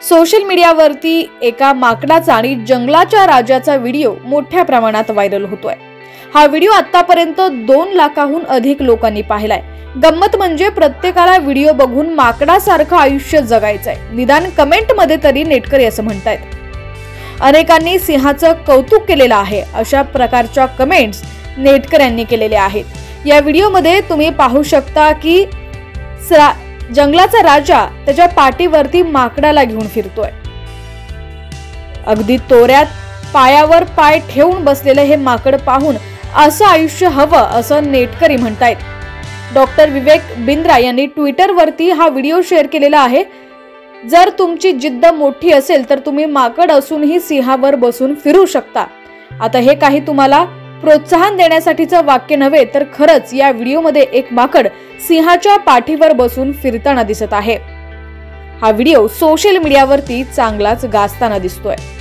Social मीडियावरती एका माकडाचा आणि जंगलाच्या राजाचा व्हिडिओ मोठ्या प्रमाणात व्हायरल होतोय। हा व्हिडिओ आतापर्यंत 2 लाखाहून अधिक लोकांनी पाहिलाय। गंमत म्हणजे प्रत्येकाला व्हिडिओ बघून माकडासारखं आयुष्य जगायचंय, निदान कमेंट मध्ये तरी नेटकरी असं म्हणतायत। अनेकांनी सिंहाचं कौतुक केलेलं आहे, अशा प्रकारच्या कमेंट्स नेटकऱ्यांनी केलेल्या आहेत। या व्हिडिओमध्ये तुम्ही पाहू शकता की जंगलाचा राजा त्याच्या पाठीवरती माकडाला घेऊन फिरतोय। अगदी तोऱ्यात पायावर पाय ठेवून बसलेले हे माकड पाहून असं आयुष्य हवं असं नेटकरी म्हणतायत। डॉक्टर विवेक बिंद्रा यांनी ट्विटरवरती हा व्हिडिओ शेअर केलेला आहे। जर तुमची जिद्द मोठी असेल तर तुम्ही माकड असूनही सिंहावर बसून फिरू शकता। आता हे काही तुम्हाला प्रोत्साहन देण्यासाठीचं वाक्य नव्हे, तर खरंच या व्हिडिओमध्ये एक माकड सिंहाच्या पाठीवर बसून फिरताना दिसत आहे। हा व्हिडिओ सोशल मीडियावरती चांगलाच गाजताना दिसतोय।